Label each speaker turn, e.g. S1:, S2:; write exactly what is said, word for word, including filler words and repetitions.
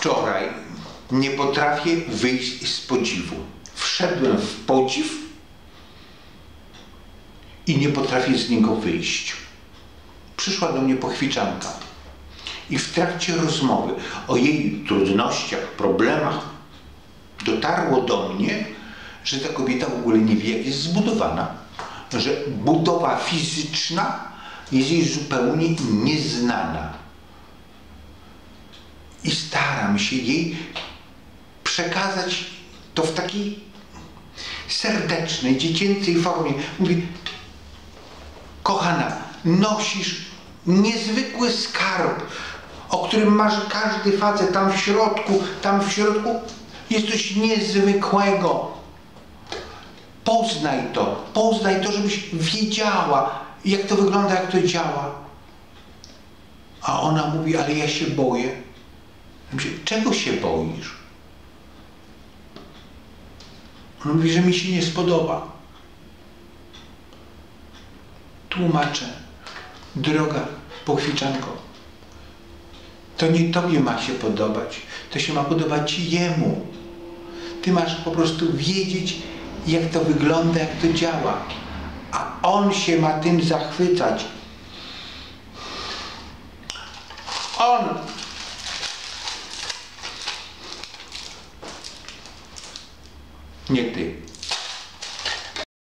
S1: wczoraj nie potrafię wyjść z podziwu. Wszedłem w podziw i nie potrafię z niego wyjść. Przyszła do mnie pochwiczanka i w trakcie rozmowy o jej trudnościach, problemach dotarło do mnie, że ta kobieta w ogóle nie wie, jak jest zbudowana, że budowa fizyczna jest jej zupełnie nieznana. I staram się jej przekazać to w takiej serdecznej, dziecięcej formie. Mówię: kochana, nosisz niezwykły skarb, o którym marzy każdy facet. Tam w środku, tam w środku jest coś niezwykłego. Poznaj to, poznaj to, żebyś wiedziała, jak to wygląda, jak to działa. A ona mówi: ale ja się boję. Ja mówię: czego się boisz? Ona mówi, że mi się nie spodoba. Tłumaczę: droga pochwiczanko, to nie tobie ma się podobać, to się ma podobać jemu. Ty masz po prostu wiedzieć, jak to wygląda, jak to działa. A on się ma tym zachwycać. On. Nie ty.